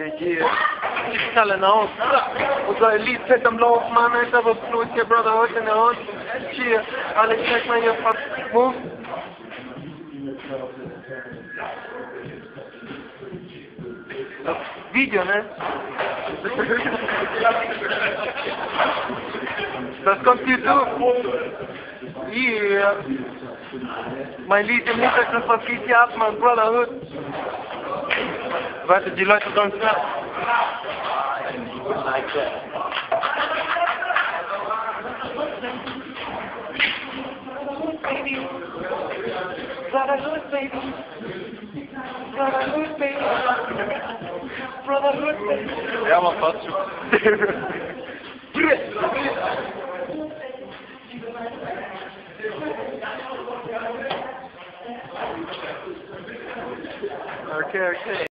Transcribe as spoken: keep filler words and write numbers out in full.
hier. Ich zahle aus. Unser Lied fett am Laufen, Mann, Alter, was los hier, Brother, heute in der Hand. Hier, Alex, zeig mal hier, fuck. Wo? Das Video, ne? Das kommt YouTube. Yeah. Mein Lied im Hintergrund, was geht hier ab, Mann, Brotherhood. Warte, die Leute sollen es hören. Brotherhood, baby. Brotherhood, baby. Brotherhood, baby. Ja, man, passt schon. Okay, okay.